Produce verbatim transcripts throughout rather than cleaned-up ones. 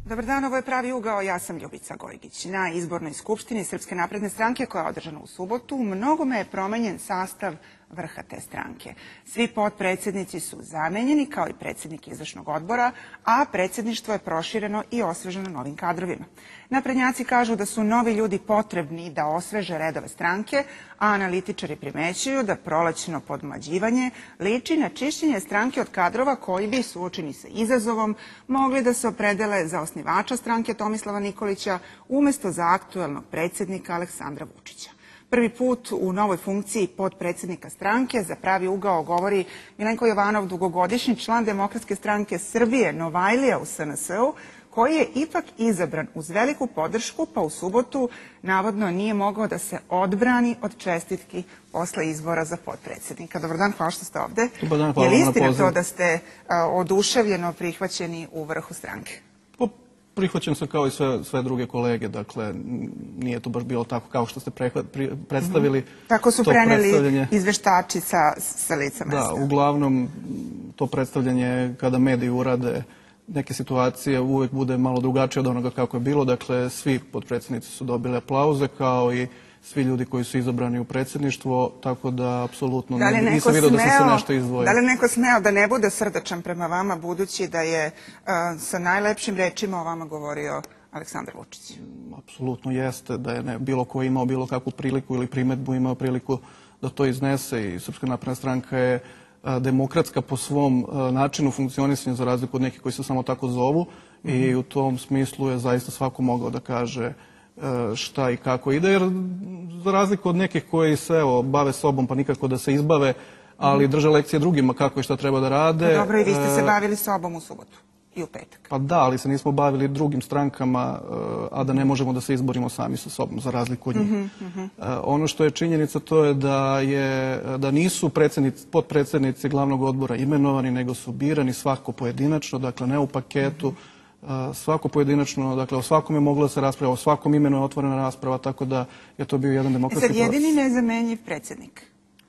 Dobar dan, ovo je Pravi ugao, ja sam Ljubica Gojgić. Na izbornoj skupštini Srpske napredne stranke koja je održana u subotu, mnogome je promenjen sastav vrha te stranke. Svi potpredsjednici su zamenjeni, kao i predsjednik izvršnog odbora, a predsjedništvo je prošireno i osveženo novim kadrovima. Naprednjaci kažu da su novi ljudi potrebni da osveže redove stranke, a analitičari primećuju da prolećno podmlađivanje liči na čišćenje stranke od kadrova koji bi, suočeni sa izazovom, mogli da se opredele za osnivača stranke Tomislava Nikolića umesto za aktuelnog predsjednika Aleksandra Vučića. Prvi put u novoj funkciji potpredsjednika stranke za Pravi ugao govori Milenko Jovanov, dugogodišnji član Demokratske stranke Srbije, Novajlija u S N S-u, koji je ipak izabran uz veliku podršku, pa u subotu navodno nije mogao da se odbrani od čestitki posle izbora za potpredsjednika. Dobar dan, hvala što ste ovde. Dobar dan, hvala je li na istina pozivu. to da ste a, oduševljeno prihvaćeni u vrhu stranke? Pa, prihvaćen sam kao i sve, sve druge kolege, dakle nije to baš bilo tako kao što ste prehva, pri, predstavili. Mm-hmm. Tako su to preneli izveštači sa, sa lica mesta. Da, uglavnom to predstavljanje kada mediji urade neke situacije uvek bude malo drugačije od onoga kako je bilo. Dakle, svi potpredsjednici su dobili aplauze kao i svi ljudi koji su izabrani u predsjedništvo, tako da apsolutno da ne, nisam vidio da sam se nešto izdvojio. Da li neko smeo da ne bude srdačan prema vama, budući da je uh, sa najlepšim rečima o vama govorio Aleksandar Vučić? Apsolutno jeste, da je ne, bilo ko imao bilo kakvu priliku ili primetbu imao priliku da to iznese i Srpska napredna stranka je demokratska po svom načinu funkcionisanja za razliku od nekih koji se samo tako zovu i u tom smislu je zaista svako mogao da kaže šta i kako ide, jer za razliku od nekih koji se evo, bave sobom pa nikako da se izbave, ali drže lekcije drugima kako i šta treba da rade. Pa dobro, i vi ste se bavili sobom u subotu i u petak. Pa da, ali se nismo bavili drugim strankama, a da ne možemo da se izborimo sami sa sobom, za razliku od njih. Mm -hmm. Ono što je činjenica to je da, je, da nisu potpredsjednici glavnog odbora imenovani, nego su birani svako pojedinačno, dakle ne u paketu, mm -hmm. svako pojedinačno, dakle o svakom je moglo da se rasprava, o svakom imenu je otvorena rasprava, tako da je to bio jedan demokratski proces. E sad, jedini nezamenjiv predsjednik.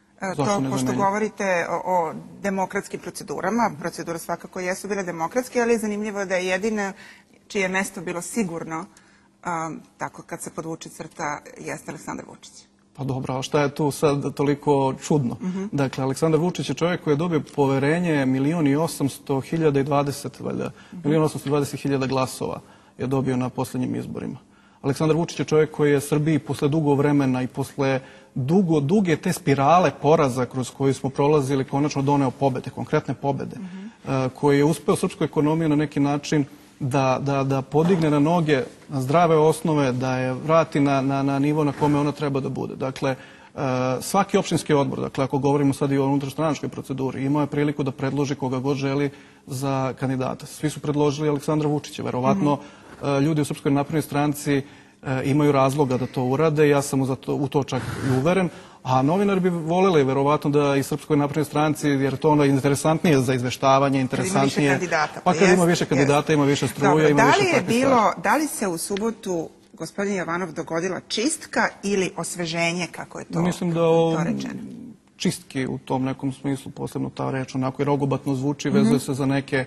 To, pošto govorite o, o demokratskim procedurama, procedure svakako jesu bile demokratske, ali je zanimljivo da je jedina čije mesto bilo sigurno, um, tako kad se podvuče crta, jeste Aleksandar Vučić. Pa dobro, a šta je tu sad toliko čudno? Mm -hmm. Dakle, Aleksandar Vučić je čovjek koji je dobio poverenje milion i osamsto hiljada i dvadeset, valjda, mm -hmm. milion osamsto dvadeset hiljada glasova je dobio na posljednjim izborima. Aleksandar Vučić je čovjek koji je Srbiji posle dugo vremena i posle dugo, duge te spirale poraza kroz koju smo prolazili konačno doneo pobede, konkretne pobede, mm -hmm. koji je uspeo srpsku ekonomiju na neki način da, da, da podigne na noge, na zdrave osnove, da je vrati na, na, na nivo na kome ona treba da bude. Dakle, svaki opštinski odbor, dakle ako govorimo sad i o unutrastranačkoj proceduri, imao je priliku da predloži koga god želi za kandidata. Svi su predložili Aleksandra Vučića, verovatno mm -hmm. ljudi u Srpskoj naprednoj stranci imaju razloga da to urade, ja sam za to, u to čak i uveren, a novinari bi voleli verovatno da i Srpskoj naprednoj stranci, jer to ono interesantnije za izveštavanje, interesantnije. Kad ima više kandidata. Pa kad jest, ima više kandidata, jest. Ima više struje, Dobro, ima da više je bilo, da li se u subotu gospodin Jovanov dogodila čistka ili osveženje, kako je to, Mislim da o, to rečeno? Čistki u tom nekom smislu, posebno ta reč, onako i rogobatno zvuči, mm -hmm. vezuje se za neke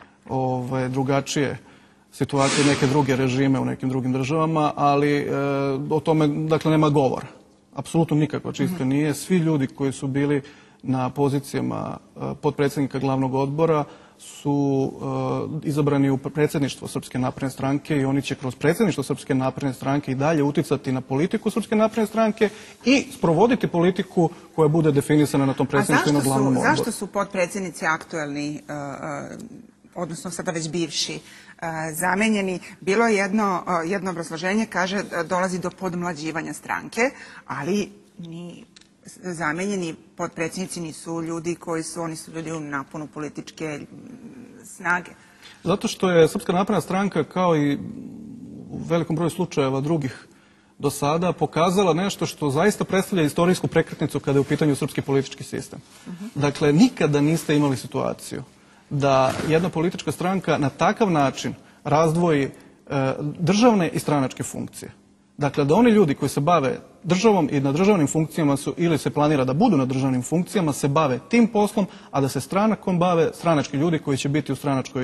ove, drugačije situacije, neke druge režime u nekim drugim državama, ali e, o tome, dakle, nema govora. Apsolutno nikakva čistka nije. Svi ljudi koji su bili na pozicijama e, potpredsjednika glavnog odbora su e, izabrani u predsjedništvo Srpske napredne stranke i oni će kroz predsjedništvo Srpske napredne stranke i dalje uticati na politiku Srpske napredne stranke i sprovoditi politiku koja bude definisana na tom predsjedništvu i na glavnom odboru. A zašto su potpredsjednici aktuelni, uh, odnosno sada već bivši, zamenjeni? Bilo je jedno, jedno obrazloženje, kaže dolazi do podmlađivanja stranke, ali ni zamenjeni potpredsjednici nisu ljudi koji su, oni su ljudi u naponu političke snage. Zato što je Srpska napredna stranka, kao i u velikom broju slučajeva drugih do sada, pokazala nešto što zaista predstavlja istorijsku prekretnicu kada je u pitanju srpski politički sistem. Uh-huh. Dakle, nikada niste imali situaciju da jedna politička stranka na takav način razdvoji e, državne i stranačke funkcije. Dakle, da oni ljudi koji se bave državom i na državnim funkcijama su, ili se planira da budu na državnim funkcijama, se bave tim poslom, a da se stranakom bave stranački ljudi koji će biti u stranačkoj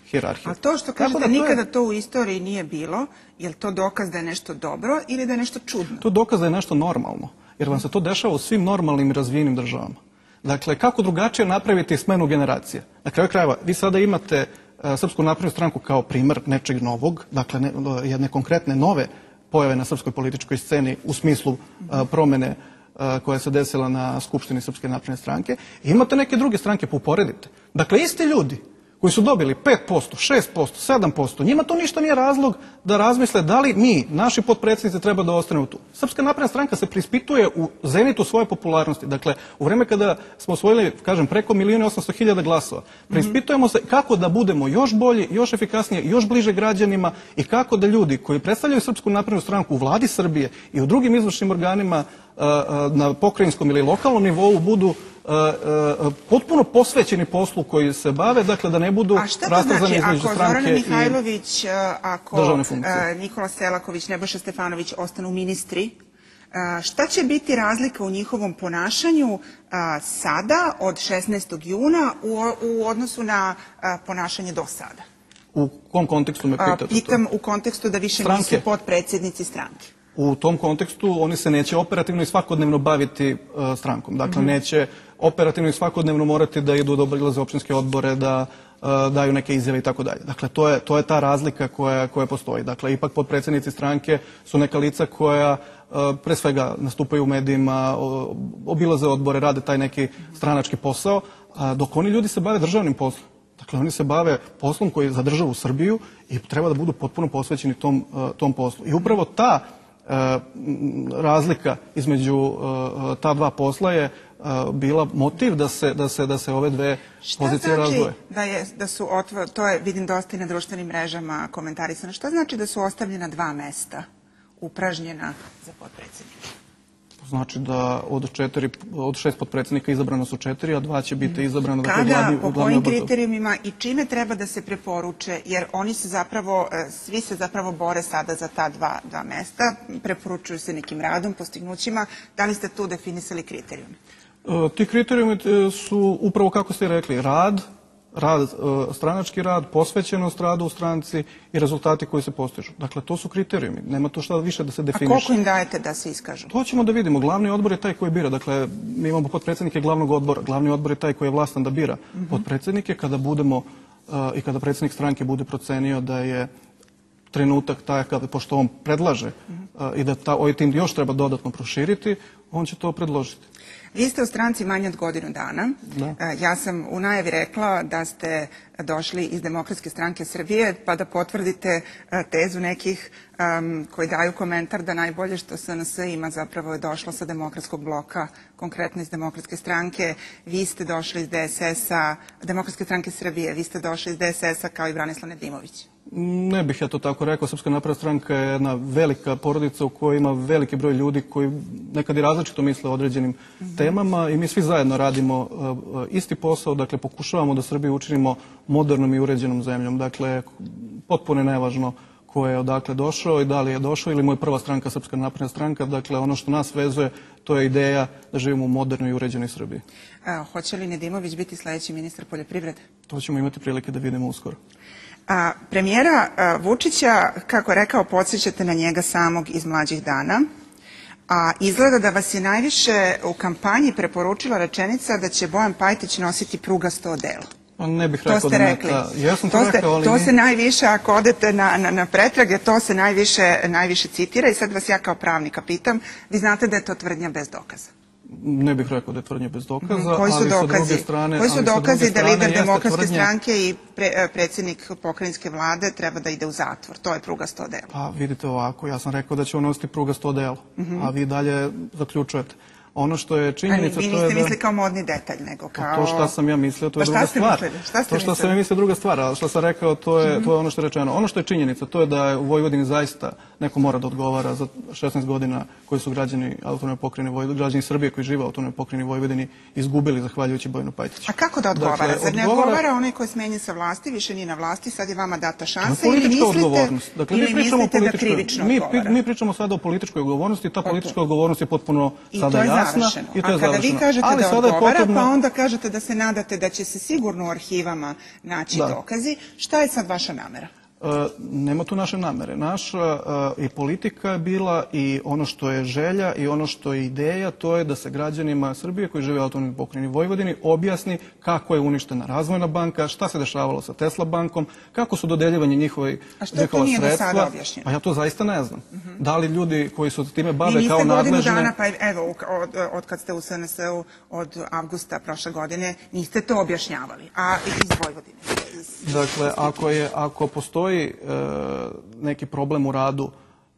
hijerarhije. A to što kažete nikada to u istoriji nije bilo, je li to dokaz da je nešto dobro ili da je nešto čudno? To je dokaz da je nešto normalno, jer vam se to dešava u svim normalnim i razvijenim državama. Dakle, kako drugačije napraviti smenu generacije? Na kraju krajeva, vi sada imate Srpsku naprednu stranku kao primer nečeg novog, dakle jedne konkretne nove pojave na srpskoj političkoj sceni u smislu promene koja se desila na Skupštini Srpske napredne stranke. I imate neke druge stranke, poporedite. Dakle, isti ljudi koji su dobili pet posto, šest posto, sedam posto, njima to ništa nije razlog da razmisle da li mi, naši potpredsjednici, treba da ostanemo tu. Srpska napredna stranka se preispituje u zenitu svoje popularnosti. Dakle, u vreme kada smo osvojili, kažem, preko milijuna i osamsto hiljada glasova, preispitujemo se kako da budemo još bolji, još efikasnije, još bliže građanima i kako da ljudi koji predstavljaju Srpsku naprednu stranku u vladi Srbije i u drugim izvršnim organima na pokrajinskom ili lokalnom nivou budu potpuno posvećeni poslu koji se bave, dakle da ne budu rastrzani između stranke i državne funkcije. Ako Zorana Mihajlović, ako Nikola Selaković, Nebojša Stefanović ostanu ministri, šta će biti razlika u njihovom ponašanju sada od šesnaestog juna u odnosu na ponašanje do sada? U kom kontekstu me pitate to? Pitam u kontekstu da više nisu potpredsjednici stranke. U tom kontekstu oni se neće operativno i svakodnevno baviti strankom. Dakle, neće operativno i svakodnevno morati da idu da obilaze opštinske odbore, da daju neke izjave i tako dalje. Dakle, to je ta razlika koja postoji. Dakle, ipak potpredsjednici stranke su neka lica koja pre svega nastupaju u medijima, obilaze odbore, rade taj neki stranački posao, dok oni ljudi se bave državnim poslom. Dakle, oni se bave poslom koji je za državu Srbiju i treba da budu potpuno posvećeni tom poslu. I upravo ta razlika između ta dva posla je bila motiv da se ove dve pozicije razvoje. Šta znači da su, to je vidim dosta i na društvenim mrežama komentarisano, šta znači da su ostavljena dva mesta upražnjena za potpredsjednika? Znači da od šest potpredsjednika izabrano su četiri, a dva će biti izabrano. Kada, po kojim kriterijumima i čime treba da se preporuče, jer oni se zapravo, svi se zapravo bore sada za ta dva mesta, preporučuju se nekim radom, postignućima, da li ste tu definisali kriterijumi? Ti kriterijumi su upravo kako ste rekli, rad, stranački rad, posvećenost radu u stranci i rezultati koji se postižu. Dakle, to su kriterijumi. Nema to šta više da se definiše. A koliko im dajete da se iskažu? To ćemo da vidimo. Glavni odbor je taj koji bira. Dakle, mi imamo potpredsjednike glavnog odbora. Glavni odbor je taj koji je vlastan da bira potpredsjednike. Kada budemo i kada predsjednik stranke bude procenio da je trenutak takav, pošto on predlaže i da ovaj tim još treba dodatno proširiti, on će to predložiti. Vi ste u stranci manje od godinu dana. Ja sam u najavi rekla da ste došli iz Demokratske stranke Srbije, pa da potvrdite tezu nekih koji daju komentar da najbolje što S N S ima zapravo je došlo sa Demokratskog bloka, konkretno iz Demokratske stranke. Vi ste došli iz D S S-a, Demokratske stranke Srbije, vi ste došli iz D S S-a kao i Branislav Nedimović. Ne bih ja to tako rekao. Srpska napredna stranka je jedna velika porodica u kojoj ima veliki broj ljudi koji nekad i različito misle o određenim temama i mi svi zajedno radimo isti posao, dakle pokušavamo da Srbiju učinimo modernom i uređenom zemljom. Dakle, potpuno je nevažno ko je odakle došao i da li je došao ili mu je prva stranka Srpska napredna stranka. Dakle, ono što nas vezuje, to je ideja da živimo u modernoj i uređenoj Srbiji. Hoće li Nedimović biti sledeći ministar poljoprivrede? To ćemo imati prilike da vidimo uskoro. Premijera Vučića, kako je rekao, podsjećate na njega samog iz mlađih dana, a izgleda da vas je najviše u kampanji preporučila rečenica da će Bojan Pajtić nositi prugasto odelo. Ne bih rekao da neka... To se najviše, ako odete na pretrage, to se najviše citira i sad vas ja kao pravnika pitam, vi znate da je to tvrdnja bez dokaza? Ne bih rekao da je tvrdnja bez dokaza, ali sa druge strane... Koji su dokazi da lider Demokratske stranke i predsjednik pokrajinske vlade treba da ide u zatvor? To je prugasto odelo. Pa vidite ovako, ja sam rekao da će on nositi prugasto odelo, a vi dalje zaključujete. Ono što je činjenica... Ali vi niste mislili kao modni detalj, nego kao... To što sam ja mislio, to je druga stvar. To što sam ja mislio, druga stvar, ali što sam rekao, to je ono što je rečeno. Ono što je činjenica, to je da je u Vojvodini zaista neko mora da odgovara za šesnaest godina koji su građani autonomne pokrajine Vojvodine, građani Srbije koji žive u autonomnoj pokrajini Vojvodini izgubili zahvaljujući Bojanu Pajtiću. A kako da odgovara? Zar ne odgovara onaj koji je smenjen sa vlasti, više nije na vlasti, sad je vama data šansa ili mislite da krivično odgovara? Mi pričamo sada o političkoj odgovornosti, ta politička odgovornost je potpuno sada jasna. jasna i to je završeno. A kada vi kažete da odgovara, pa onda kažete da se nadate da će se sigurno u arhivama naći dokazi, šta je sad vaša namera? Nema tu naše namere. Naša i politika je bila i ono što je želja i ono što je ideja, to je da se građanima Srbije koji žive u autonomnoj pokrajini Vojvodini objasni kako je uništena Razvojna banka, šta se dešavalo sa Tesla bankom, kako su dodeljivanje njihove sredstva. A što to nije do sada objašnjeno? A ja to zaista ne znam. Da li ljudi koji su time bave kao nadležne... Vi niste godinu dana, pa evo, od kad ste u S N S-u od avgusta prošle godine, niste to objašnjavali, a iz Vojvodine. Dakle, ako je, ako postoji neki problem u radu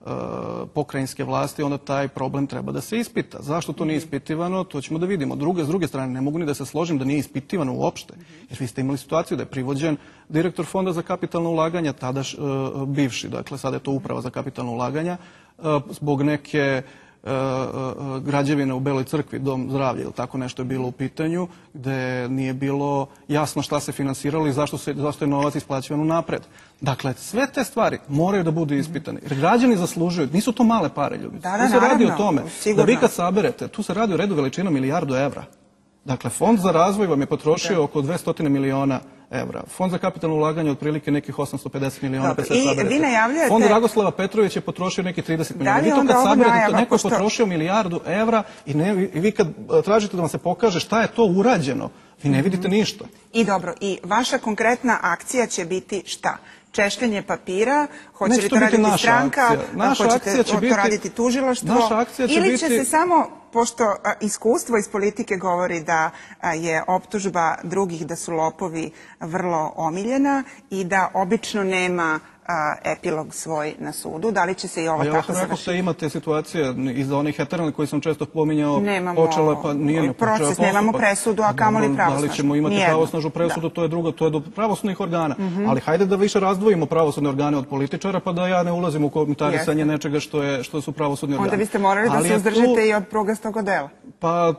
pokrajinske vlasti, onda taj problem treba da se ispita. Zašto to nije ispitivano, to ćemo da vidimo. Druge, s druge strane, ne mogu ni da se složim da nije ispitivano uopšte. Jer vi ste imali situaciju da je privođen direktor Fonda za kapitalno ulaganja, tada bivši, dakle, sada je to Uprava za kapitalno ulaganja, zbog neke građevine u Beloj crkvi, Dom zdravlja ili tako nešto je bilo u pitanju, gde nije bilo jasno šta se finansiralo i zašto, se, zašto je novac isplaćivan unapred. Dakle, sve te stvari moraju da budu ispitane. Jer građani zaslužuju, nisu to male pare, ljudi. Da, da, tu se radi naravno, o tome sigurno. Da vi kad saberete, tu se radi o redu veličinom milijardu evra. Dakle, Fond za razvoj vam je potrošio oko dvesta miliona evra. Fond za kapitalno ulaganje otprilike nekih osamsto pedeset miliona. I vi najavljujete... Fond Dragoslava Petrović je potrošio nekih trideset miliona. Vi to kad saberete, neko je potrošio milijardu evra i vi kad tražite da vam se pokaže šta je to urađeno, vi ne vidite ništa. I dobro, i vaša konkretna akcija će biti šta? Češljenje papira, hoće li to raditi stranka, hoćete to raditi tužilaštvo, ili će se samo, pošto iskustvo iz politike govori da je optužba drugih da su lopovi vrlo omiljena i da obično nema epilog svoj na sudu, da li će se i ovo tako završiti? Ja sam rekao da imate situacije iz onih heteralnih koji sam često pominjao. Nemamo proces, nemamo presudu, a kamoli pravosnažu. Da li ćemo imati pravosnažu presudu, to je drugo, to je do pravosudnih organa. Ali hajde da više razdvojimo pravosudne organe od političara, pa da ja ne ulazim u komentarisanje nečega što su pravosudni organi. Onda biste morali da se uzdržite i od prugastog odela. Pa...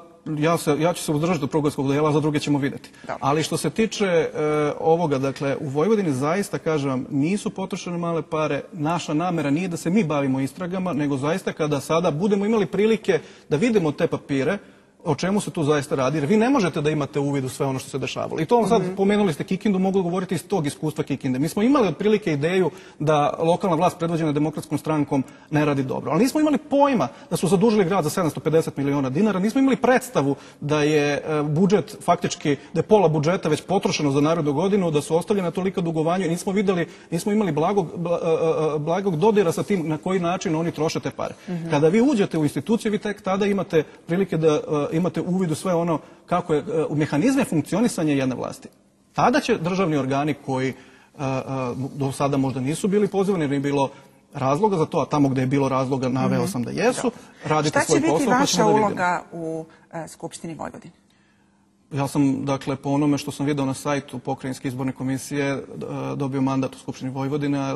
Ja ću se uzdržati od prugarskog dela, za druge ćemo vidjeti. Ali što se tiče ovoga, dakle, u Vojvodini zaista, kažem vam, nisu potrošene male pare. Naša namera nije da se mi bavimo istragama, nego zaista kada sada budemo imali prilike da vidimo te papire, o čemu se tu zaista radi, jer vi ne možete da imate uvid u sve ono što se dešavalo. I to vam sad, pomenuli ste Kikindu, mogu govoriti iz tog iskustva Kikinde. Mi smo imali otprilike ideju da lokalna vlast predvođena Demokratskom strankom ne radi dobro. Ali nismo imali pojma da su zadužili grad za sedamsto pedeset miliona dinara, nismo imali predstavu da je budžet, faktički, da je pola budžeta već potrošeno za narednu godinu, da su ostavljena tolika dugovanja i nismo videli, nismo imali blagog, blagog dodira sa tim na koji način oni troše te pare. Kada vi uđete u instituciju, vi tek tada imate prilike da imate uvid u sve ono kako je, u mehanizme funkcionisanja jedne vlasti. Tada će državni organi koji do sada možda nisu bili pozivani, jer nije bilo razloga za to, a tamo gde je bilo razloga naveo sam da jesu, radite svoj posao. Šta će biti vaša uloga u Skupštini Vojvodine? Ja sam, dakle, po onome što sam video na sajtu Pokrajinske izborne komisije, dobio mandat u Skupštini Vojvodine,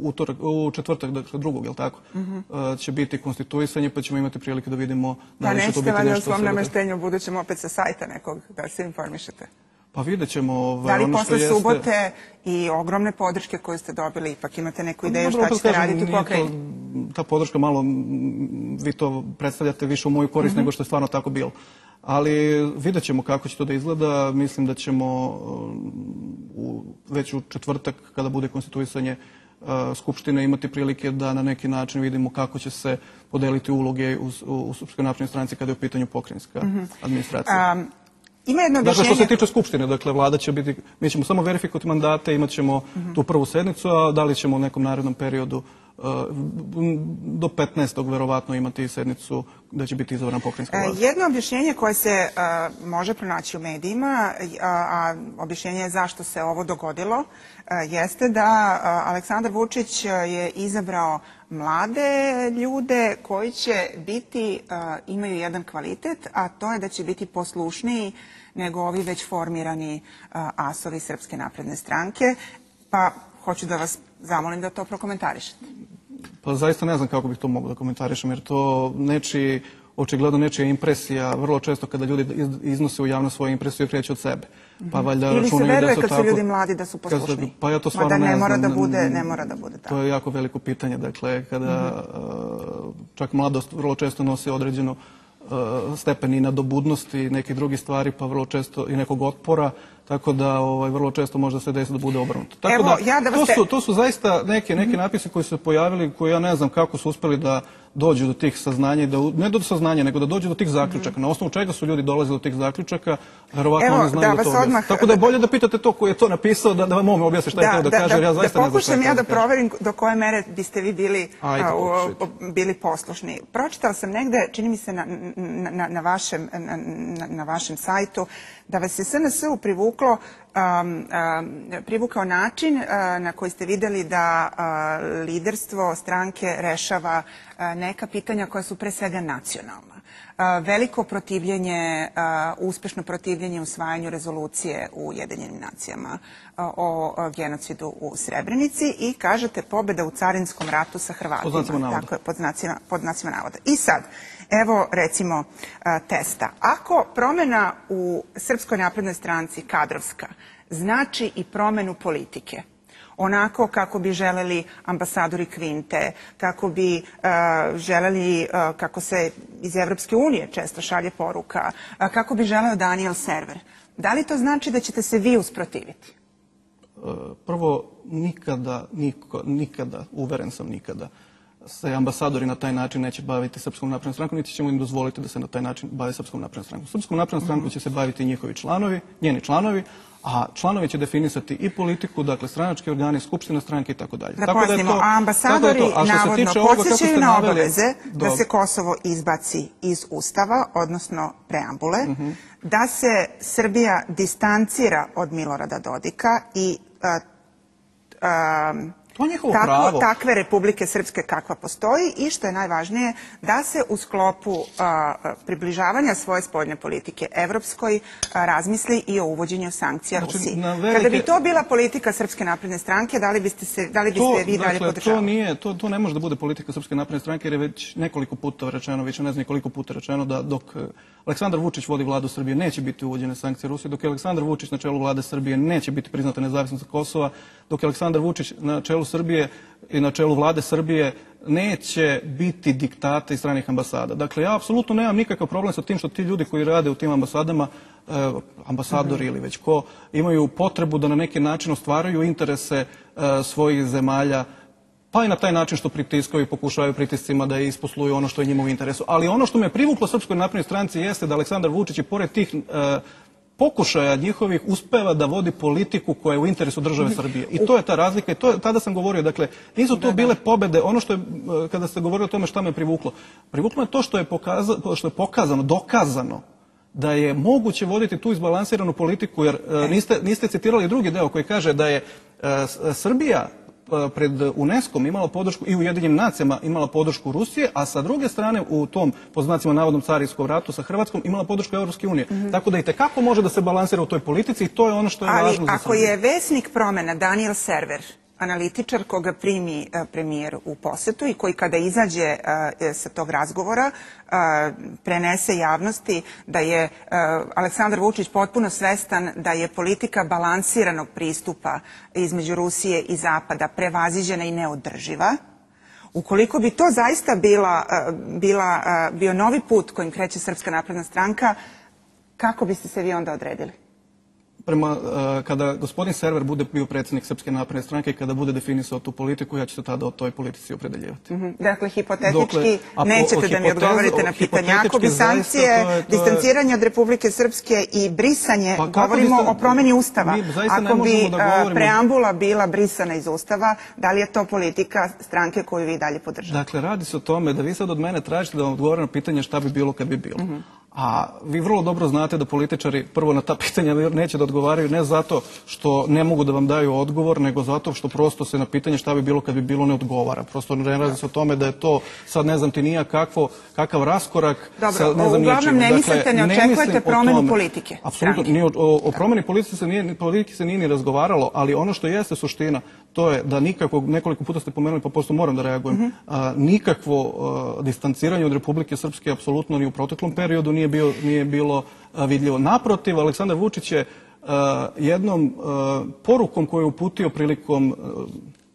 u četvrtak, dakle, drugog, je li tako, će biti konstituisanje, pa ćemo imati prilike da vidimo da li će to biti nešto... Pa nećete valjda u svom nameštenju budućem opet sa sajta nekog da se informišete? Pa vidjet ćemo... Da li posle subote i ogromne podrške koje ste dobili, ipak imate neku ideju šta ćete raditi u pokrajini? Ta podrška malo, vi to predstavljate više u moju korist nego što je stvarno tako bilo. Ali vidjet ćemo kako će to da izgleda. Mislim da ćemo već u četvrtak, kada bude konstituisanje Skupštine, imati prilike da na neki način vidimo kako će se podeliti uloge u Srpskoj naprednoj stranci kada je u pitanju pokrajinska administracija. Ima jedno objašnjenje... Dakle, što se tiče Skupštine, dakle, vlada će biti, mi ćemo samo verifikovati mandate, imat ćemo tu prvu sednicu, a da li ćemo u nekom narednom periodu do petnaestog verovatno imati sednicu da će biti izabrana pokrajinska vlada. Jedno objašnjenje koje se može pronaći u medijima, a objašnjenje je zašto se ovo dogodilo, jeste da Aleksandar Vučić je izabrao mlade ljude koji će biti, imaju jedan kvalitet, a to je da će biti poslušniji nego ovi već formirani asovi Srpske napredne stranke. Pa hoću da vas zamolim da to prokomentarišete. Pa zaista ne znam kako bih to mogao da komentarišem, jer to neči, očigledno nečija impresija, vrlo često kada ljudi iznose u javnost svoje impresije, kreće od sebe. Ili se veruje kad su ljudi mladi da su poslušniji? Pa ja to stvarno ne znam. Mada ne mora da bude tako. To je jako veliko pitanje. Dakle, kada čak mladost vrlo često nose određenu stepen i nadobudnosti i nekih drugih stvari, pa vrlo često i nekog otpora, tako da ovaj, vrlo često može se desiti da bude obrnuto. Tako Evo, da, ja da vas to, te... su, to su zaista neki, neki napisi koji su se pojavili, koji ja ne znam kako su uspeli da dođu do tih saznanja, da, ne do saznanja, nego da dođu do tih zaključaka. Na osnovu čega su ljudi dolazili do tih zaključaka, verovatno Evo, oni znaju da, da to odmah... objasni. Tako da je bolje da pitate to koji je to napisao, da, da vam on objasni šta je to da, da kaže, jer ja zaista da ne znam šta je pokušam ja da kaže. proverim do koje mere biste vi bili, Ajde, a, u, bili poslušni. Pročitala sam negde, čini mi se na, na, na, vašem, na, na vašem sajtu, da vas je S N S-u privuklo Um, um, privukao način uh, na koji ste videli da uh, liderstvo stranke rešava uh, neka pitanja koja su pre svega nacionalna. Uh, veliko protivljenje, uh, uspešno protivljenje usvajanju rezolucije u Ujedinjenim nacijama uh, o, o genocidu u Srebrenici i kažete pobjeda u carinskom ratu sa Hrvatima. Pod znacima navoda. Tako je, pod znacima, pod znacima navoda. I sad, evo recimo uh, testa. Ako promjena u Srpskoj naprednoj stranci kadrovska znači i promjenu politike, onako kako bi želeli ambasadori Kvinte, kako bi uh, želeli, uh, kako se iz Evropske unije često šalje poruka, uh, kako bi želeo Daniel Server. Da li to znači da ćete se vi usprotiviti? Uh, prvo, nikada, niko, nikada, uveren sam nikada, se ambasadori na taj način neće baviti Srpskom naprednom strankom, niti ćemo im dozvoliti da se na taj način bave Srpskom naprednom strankom. Srpskom naprednom strankom će se baviti njihovi članovi, njeni članovi, a članovi će definisati i politiku, dakle stranački organi, skupština stranke i tako dalje. Da pojasnimo, a ambasadori navodno podsjećaju na obaveze da se Kosovo izbaci iz Ustava, odnosno preambule, da se Srbija distancira od Milorada Dodika i to je njihovo pravo. Takve Republike Srpske kakva postoji i što je najvažnije da se u sklopu a, približavanja svoje spoljne politike evropskoj a, razmisli i o uvođenju sankcija znači, Rusiji. Velike... Kada bi to bila politika Srpske napredne stranke, da li biste, se, da li biste to, vi dalje dakle, podržavali? To, nije, to, to ne može da bude politika Srpske napredne stranke jer je već nekoliko puta rečeno, već ne znam koliko puta rečeno da dok Aleksandar Vučić vodi vladu Srbije neće biti uvođene sankcije Rusije, dok je Aleksandar Vučić na čelu vlade Srbije neće biti priznata nezavisnost Kosova, dok je Aleksandar Vučić na čelu Srbije i na čelu vlade Srbije neće biti diktata iz stranih ambasada. Dakle, ja apsolutno nemam nikakav problem sa tim što ti ljudi koji rade u tim ambasadama, eh, ambasadori ili već ko, imaju potrebu da na neki način ostvaraju interese eh, svojih zemalja, pa i na taj način što pritiskaju i pokušavaju pritiscima da isposluju ono što je njima u interesu. Ali ono što me privuklo Srpskoj naprednoj stranci jeste da Aleksandar Vučić i pored tih eh, pokušaja njihovih uspeva da vodi politiku koja je u interesu države Srbije. I to je ta razlika i to je, tada sam govorio, dakle, nisu to bile pobede, ono što je, kada ste govorili o tome šta me privuklo, privuklo je to što je, pokaza, što je pokazano, dokazano da je moguće voditi tu izbalansiranu politiku, jer niste, niste citirali drugi deo koji kaže da je Srbija pred UNESCO-om imala podršku i Ujedinjenim nacijama imala podršku Rusije, a sa druge strane u tom, po znacima navodnom carinskom ratu sa Hrvatskom, imala podršku Evropske unije. Mm -hmm. Tako da i tekako može da se balansira u toj politici i to je ono što je Ali važno za Srbiju. Ali ako je vesnik promena Daniel Server, analitičar koga primi uh, premijer u posetu i koji kada izađe uh, sa tog razgovora uh, prenese javnosti da je uh, Aleksandar Vučić potpuno svestan da je politika balansiranog pristupa između Rusije i Zapada prevaziđena i neodrživa. Ukoliko bi to zaista bila, uh, bila, uh, bio novi put kojim kreće Srpska napredna stranka, kako biste se vi onda odredili? Prema, kada gospodin Server bude bio predsjednik Srpske napredne stranke i kada bude definisao tu politiku, ja ću se tada o toj politici opredeljivati. Mm-hmm. Dakle, hipotetički Dokle, nećete da mi odgovorite na pitanje. Ako bi sankcije, to je, to je... distanciranje od Republike Srpske i brisanje, pa govorimo biste, o promjeni Ustava, ako bi da preambula bila brisana iz Ustava, da li je to politika stranke koju vi dalje podržavate? Dakle, radi se o tome da vi sad od mene tražite da vam odgovorim na pitanje šta bi bilo kad bi bilo. Mm-hmm. A vi vrlo dobro znate da političari prvo na ta pitanja neće da odgovaraju ne zato što ne mogu da vam daju odgovor, nego zato što prosto se na pitanje šta bi bilo kad bi bilo ne odgovara. Prosto ne radi se o tome da je to sad ne znam ti nija kakvo, kakav raskorak. Dobro, sa, ne znam uglavnom ne mislite, ne očekujete promenu politike. Apsolutno, ni o, o, o promeni politike se, nije, politike se nije ni razgovaralo, ali ono što jeste suština, to je da nikakvo, nekoliko puta ste pomenuli, pa posto moram da reagujem, mm-hmm. a, nikakvo a, distanciranje od Republike Srpske apsolutno ni u proteklom periodu nije, bio, nije bilo a, vidljivo. Naprotiv, Aleksandar Vučić je Uh, jednom uh, porukom koju je uputio prilikom uh,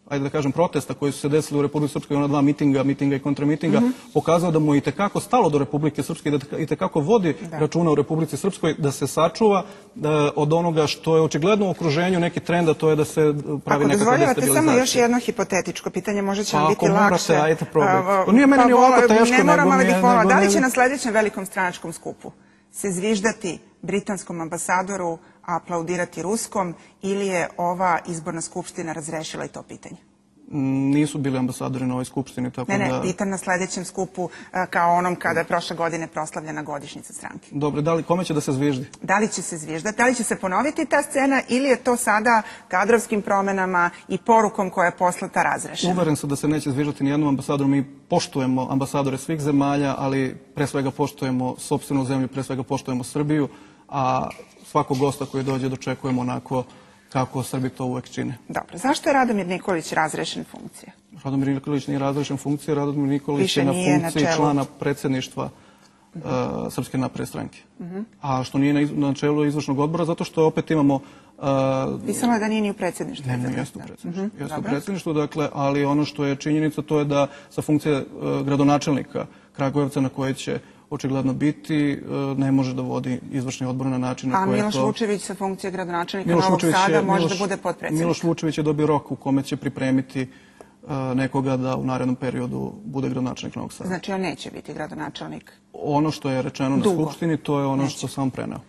ajde da kažem, protesta koji su se desili u Republike Srpskoj, ona dva mitinga, mitinga i kontramitinga, pokazao da mu je itekako stalo do Republike Srpske i da itekako vodi računa u Republici Srpskoj da se sačuva od onoga što je očigledno u okruženju neki trend, a to je da se pravi nekakva destabilizacija. Ako dozvoljavate samo još jedno hipotetičko pitanje, možda će vam biti lakše. Ako morate, ajte probajte. Nije meni ni ovako teško. Ne moram, ali bih volila. Da li će na sledećem velikom stranačkom skupu se zviždati britanskom ambasadoru, a aplaudirati ruskom, ili je ova izborna skupština razrešila i to pitanje? Nisu bili ambasadori na ovoj skupštini, tako da... Ne, ne, pitam na sledećem skupu kao onom kada je prošle godine proslavljena godišnjica stranke. Dobro, da li, kome će da se zviždi? Da li će se zviždati, da li će se ponoviti ta scena ili je to sada kadrovskim promenama i porukom koja je poslata razrešena? Uveren sam da se neće zviždati ni jednom ambasadoru. Mi poštujemo ambasadore svih zemalja, ali pre svega poštujemo sopstvenu zemlju, pre svega poštujemo Srbiju, a svakog gosta koji dođe dočekujemo onako kako Srbi to uvek čine. Dobro. Zašto je Radomir Nikolić razrešen funkcije? Radomir Nikolić nije razrešen funkcije, Radomir Nikolić je na funkciji člana predsjedništva Srpske napredne stranke. A što nije na čelu izvršnog odbora, zato što opet imamo... Pisalo je da nije ni u predsjedništvu. Ne, ne, jeste u predsjedništvu. Jeste u predsjedništvu, dakle, ali ono što je činjenica to je da sa funkcije gradonačelnika Kragujevca na koje će očigledno biti, ne može da vodi izvršni odbor na način na koje je to... A Miloš Vučević sa funkcije gradonačelnika Novog Sada može da bude potpredsjednik? Miloš Vučević je dobio rok u kome će pripremiti nekoga da u narednom periodu bude gradonačelnik Novog Sada. Znači on neće biti gradonačelnik? Ono što je rečeno na Skupštini, to je ono što sam preneo.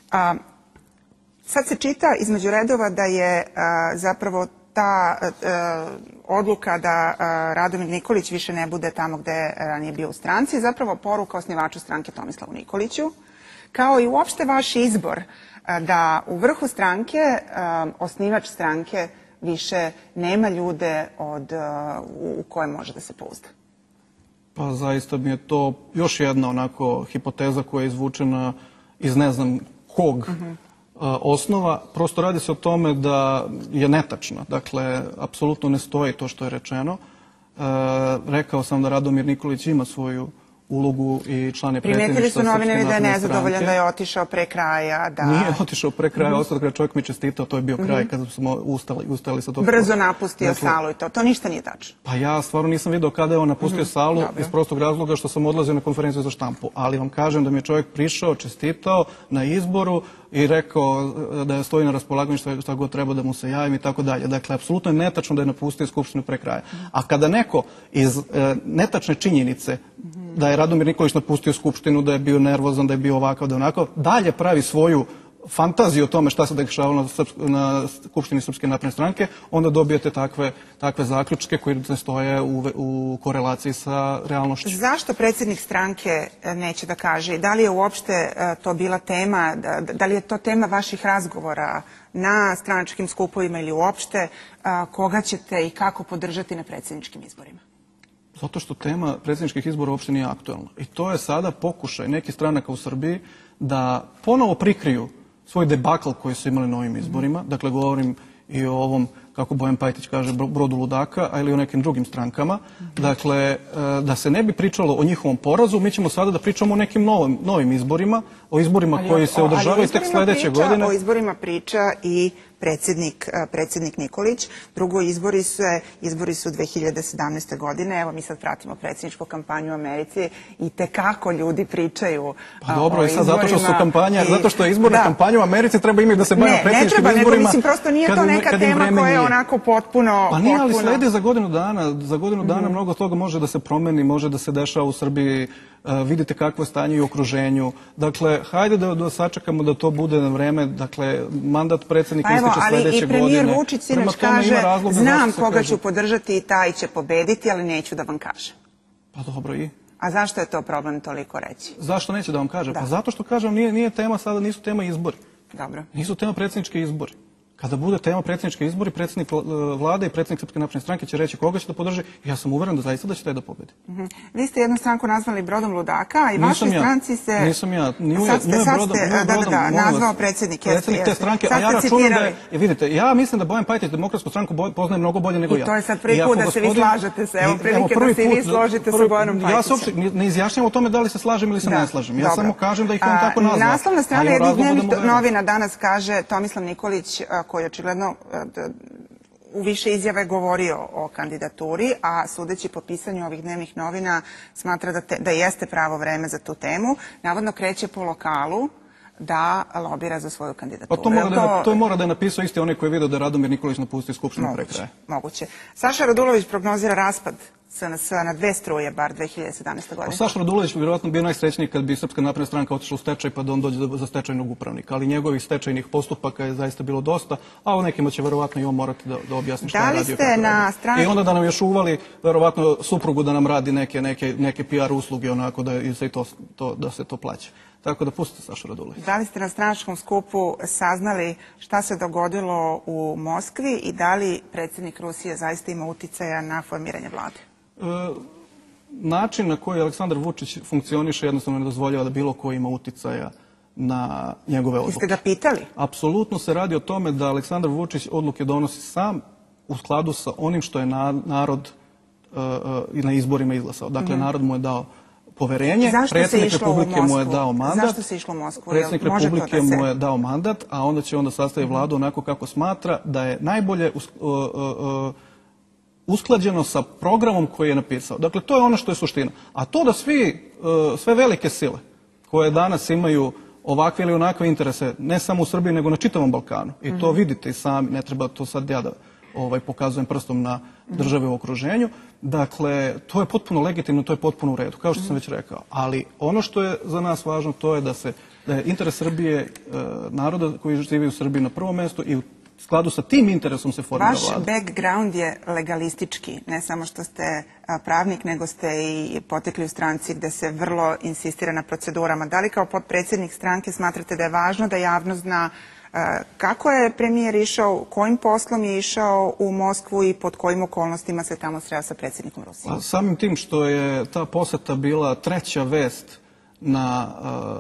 Sad se čita između redova da je zapravo ta odluka da Radomir Nikolić više ne bude tamo gde ranije bio u stranci, zapravo poruka osnivaču stranke Tomislavu Nikoliću, kao i uopšte vaš izbor da u vrhu stranke osnivač stranke više nema ljude u koje može da se pouzda. Pa zaista mi je to još jedna onako hipoteza koja je izvučena iz ne znam kog osnova. Prosto radi se o tome da je netačno. Dakle, apsolutno ne stoji to što je rečeno. Rekao sam da Radomir Nikolić ima svoju ulogu i član je predsjedništva Primetili su Srpske napredne novinari da je stranke. nezadovoljan, da je otišao pre kraja. Nije otišao pre kraja, ostao kada čovjek mi čestitao, to je bio kraj kada smo ustali sa tog... Brzo napustio salu i to. To ništa nije tačno. Pa ja stvarno nisam vidio kada je on napustio salu iz prostog razloga što sam odlazio na konferenciju za štampu. Ali vam kažem da mi je čovjek prišao, čestitao na izboru i rekao da stoji na raspolaganju šta god treba da mu se javim i tako dalje. Dakle, apsolutno je netačno da je napustio Skupštinu pre kraja. A kada neko iz netačne činjenice da je Radomir Nikolić napustio Skupštinu, da je bio nervozan, da je bio ovakav, da je onako, dalje pravi svoju fantaziju o tome šta se dešavalo na Skupštini Srpske napredne stranke, onda dobijete takve zaključke koji ne stoje u korelaciji sa realnošću. Zašto predsjednik stranke neće da kaže? Da li je uopšte to bila tema, da li je to tema vaših razgovora na stranačkim skupovima ili uopšte, koga ćete i kako podržati na predsjedničkim izborima? Zato što tema predsjedničkih izbora uopšte nije aktuelna. I to je sada pokušaj nekih stranaka u Srbiji da ponovo prikriju svoj debakl koji su imali na ovim izborima. Dakle, govorim i o ovom, kako Bojan Pajtić kaže, brodu ludaka, ali i o nekim drugim strankama. Dakle, da se ne bi pričalo o njihovom porazu, mi ćemo sada da pričamo o nekim novim izborima, o izborima koji se održavaju tek sledeće godine. O izborima priča i predsjednik Nikolić. Drugo, izbori su dve hiljade sedamnaeste. godine. Evo, mi sad pratimo predsjedničku kampanju u Americi i tekako ljudi pričaju o izborima. Pa dobro, i sad zato što su kampanja, zato što je izborna kampanja u Americi, treba imaju da se bavimo predsjedničkim izborima. Ne, ne treba, nego mislim, prosto nije to neka tema koja je onako potpuno... Pa nije, ali sledi za godinu dana. Za godinu dana mnogo toga može da se promeni, može da se dešava u Srbiji. Vidite kakvo je stanje i u okruženju. Dakle, hajde da sačekamo da to bude na vreme. Dakle, mandat predsjednika ističe sledeće godine. Ali i premijer Vučić sinoć kaže, znam koga ću podržati i taj će pobediti, ali neću da vam kažem. Pa dobro, i? A zašto je to problem toliko reći? Zašto neće da vam kažem? Pa zato što, kažem, nije tema sada, nisu tema izbori. Dobro. Nisu tema predsjednički izbori. Kada bude tema predsjednički izbori, predsjednik vlade i predsjednik Srpske napredne stranke će reći koga će da podrži. Ja sam uveren da zaista da će taj da pobedi. Vi ste jednu stranku nazvali brodom ludaka i vašoj stranci se... Nisam ja. Sad ste, da, da, da, nazvao predsjednik. Predsjednik te stranke, a ja računam da je... Vidite, ja mislim da Bojan Pajtić demokratsku stranku poznaje mnogo bolje nego ja. I to je sad prvi put da se vi slažete se. Evo prilike da se i vi složite sa Bojanom Pajtićem. Ja se uopšte ne izjašnjam o tome da li se slažem ili se ne slažem. Ja samo kažem da ih on tako nazvao. Naslovna strana jednih dnevnih novina danas kaže Tomislav Nikolić, koji očigledno u više izjave govorio o kandidaturi, a sudeći po pisanju ovih dnevnih novina smatra da, te, da jeste pravo vreme za tu temu. Navodno kreće po lokalu da lobira za svoju kandidaturu. Pa to mora, da, to mora da je napisao isti onaj koji je vidio da Radomir Nikolić napustio Skupštinu pre kraja. Moguće. Saša Radulović prognozira raspad S N S na dve struje, bar dve hiljade sedamnaeste. godine. Saša Radulović bi vjerovatno bio najsrećniji kad bi Srpska napredna stranka otišla u stečaj pa da on dođe za stečajnog upravnika. Ali njegovih stečajnih postupaka je zaista bilo dosta, a o nekima će vjerovatno i on morati da, da objasni šta je radio. Da li ste na strani... I onda da nam još uvali vjerovatno suprugu da nam radi neke, neke, neke P R usluge onako da se to, to, da se to plaća. Tako da pustite Sašu Radulović. Da li ste na stranačkom skupu saznali šta se dogodilo u Moskvi i da li predsjednik Rusije zaista ima uticaja na formiranje vlade? E, način na koji Aleksandar Vučić funkcioniše jednostavno ne dozvoljava da bilo ko ima uticaja na njegove odluke. Jeste ga pitali? Apsolutno se radi o tome da Aleksandar Vučić odluke donosi sam u skladu sa onim što je narod uh, uh, na izborima izglasao. Dakle, mm-hmm. narod mu je dao poverenje, predsjednik Republike mu je dao mandat. Zašto se išlo u Moskvu? Predsjednik Republike mu je dao mandat, a onda će onda sastaviti vladu onako kako smatra da je najbolje uh, uh, uh, usklađeno sa programom koji je napisao. Dakle, to je ono što je suština. A to da svi, uh, sve velike sile koje danas imaju ovakve ili onakve interese, ne samo u Srbiji, nego na čitavom Balkanu, i to vidite i sami, ne treba to sad ja da ovaj, pokazujem prstom na države u okruženju. Dakle, to je potpuno legitimno, to je potpuno u redu, kao što sam već rekao. Ali ono što je za nas važno, to je da se da je interes Srbije, e, naroda koji živi u Srbiji na prvom mjestu i u skladu sa tim interesom se formira vlada. Vaš background je legalistički, ne samo što ste pravnik, nego ste i potekli u stranci gde se vrlo insistira na procedurama. Da li kao potpredsjednik stranke smatrate da je važno da javnost zna kako je premijer išao, kojim poslom je išao u Moskvu i pod kojim okolnostima se tamo sreo sa predsjednikom Rusije? A samim tim što je ta poseta bila treća vest na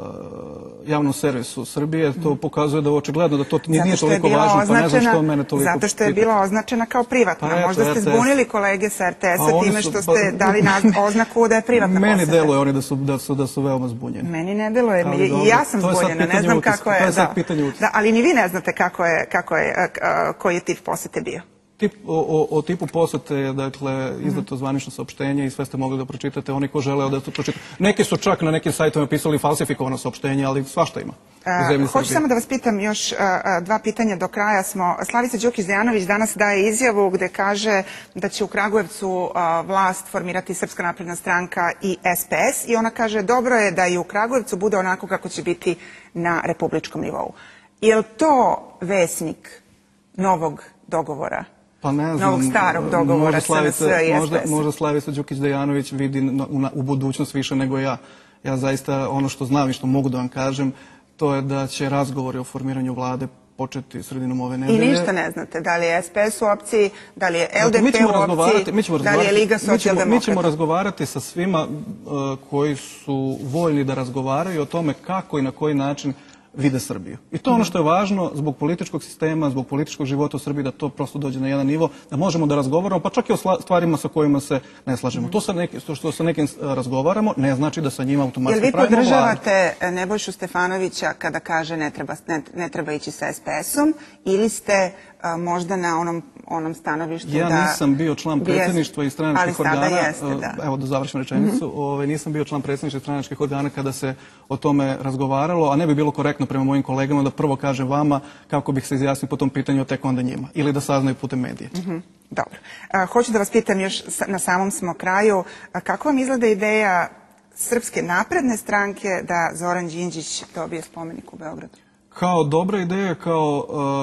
uh, javnom servisu Srbije, to pokazuje da je očigledno da to nije, nije toliko važno, pa ne znam što mene toliko... Zato što je bila označena kao privatna. Pa Možda ste zbunili kolege sa R T S-a time što ste pa, dali oznaku da je privatna meni poseta. Meni deluje oni da su, da, su, da su veoma zbunjeni. Meni ne deluje, i ja sam zbunjena, ne znam kako je... To je sad pitanje utiska. Da, ali ni vi ne znate kako je, kako je, koji je tip posete bio. Tip, o, o tipu posete je, dakle, izdato zvanično saopštenje i sve ste mogli da pročitate, oni ko žele da to pročitaju. Neki su čak na nekim sajtovima pisali falsifikovano saopštenje, ali svašta ima. Uh, hoću samo da vas pitam još uh, dva pitanja do kraja smo. Slavica Đukić-Dejanović danas daje izjavu gde kaže da će u Kragujevcu uh, vlast formirati Srpska napredna stranka i S P S i ona kaže dobro je da i u Kragujevcu bude onako kako će biti na republičkom nivou. Je li to vesnik novog dogovora? Pa ne znam, novog starog dogovora S N S i S P S. Možda Slavica Đukić-Dejanović vidi u budućnost više nego ja. Ja zaista ono što znam i što mogu da vam kažem, to je da će razgovori o formiranju vlade početi sredinom ove nedelje. I ništa ne znate, da li je S P S u opciji, da li je L D P u opciji, da li je Liga socijaldemokrata. Mi ćemo razgovarati sa svima koji su voljni da razgovaraju o tome kako i na koji način vide Srbiju. I to je ono što je važno zbog političkog sistema, zbog političkog života u Srbiji, da to prosto dođe na jedan nivo, da možemo da razgovaramo, pa čak i o stvarima sa kojima se ne slažemo. To sa neki, što sa nekim razgovaramo ne znači da sa njima automatski pravimo vladu. Jel vi podržavate Nebojšu Stefanovića kada kaže ne treba, ne, ne treba ići sa S P S-om ili ste a, možda na onom, onom stanovištu ja da... Ja nisam bio član predsjedništva i stranačkih organa. Ali sada jeste, da. Evo da završim rečenicu. Mm-hmm. Ove, nisam bio član predsjedništva i stranačkih organa kada se o tome razgovaralo, a ne bi bilo korektno prema mojim kolegama da prvo kažem vama kako bih se izjasnio po tom pitanju, tek onda njima. Ili da saznaju putem medije. Mm-hmm. Dobro. A, hoću da vas pitam još na samom smo kraju. A, kako vam izgleda ideja Srpske napredne stranke da Zoran Đinđić dobije spomenik u Beogradu? Kao dobra ideja, kao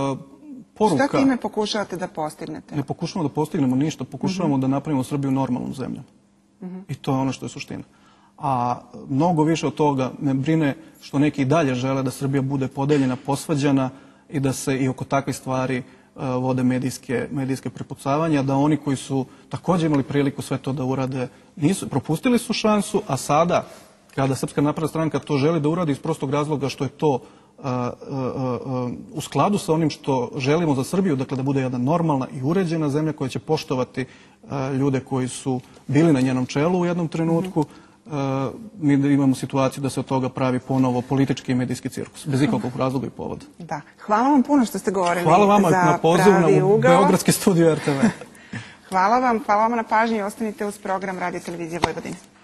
uh, poruka. Šta time pokušavate da postignete? Ne pokušavamo da postignemo ništa, pokušavamo mm-hmm. da napravimo Srbiju normalnom zemljom. Mm-hmm. I to je ono što je suština. A mnogo više od toga me brine što neki i dalje žele da Srbija bude podeljena, posvađana i da se i oko takvih stvari uh, vode medijske, medijske prepucavanja, da oni koji su također imali priliku sve to da urade, nisu, propustili su šansu, a sada, kada Srpska napredna stranka to želi da uradi iz prostog razloga što je to uh, uh, uh, u skladu sa onim što želimo za Srbiju, dakle da bude jedna normalna i uređena zemlja koja će poštovati uh, ljude koji su bili na njenom čelu u jednom trenutku, mm-hmm. mi imamo situaciju da se od toga pravi ponovo politički i medijski cirkus, bez ikakvog razloga i povoda. Da. Hvala vam puno što ste govorili Hvala vama za na pozivu na Beogradski studio R T V. Hvala vam, hvala vam na pažnji i ostanite uz program Radio Televizije Vojvodine.